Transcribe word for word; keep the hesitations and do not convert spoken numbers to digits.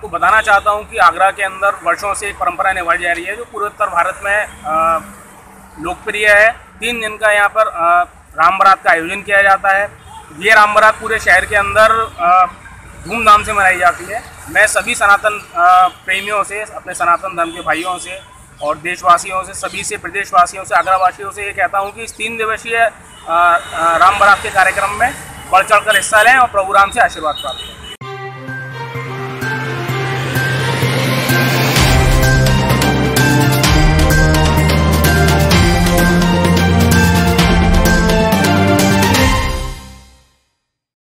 आपको बताना चाहता हूं कि आगरा के अंदर वर्षों से एक परंपरा निभाई जा रही है जो पूरे उत्तर भारत में लोकप्रिय है। तीन दिन का यहाँ पर राम बारात का आयोजन किया जाता है। ये राम बारात पूरे शहर के अंदर धूमधाम से मनाई जाती है। मैं सभी सनातन प्रेमियों से, अपने सनातन धर्म के भाइयों से और देशवासियों से, सभी से, प्रदेशवासियों से, आगरावासियों से ये कहता हूँ कि इस तीन दिवसीय राम बारात के कार्यक्रम में बढ़ चढ़ कर हिस्सा लें और प्रभु राम से आशीर्वाद प्राप्त करें।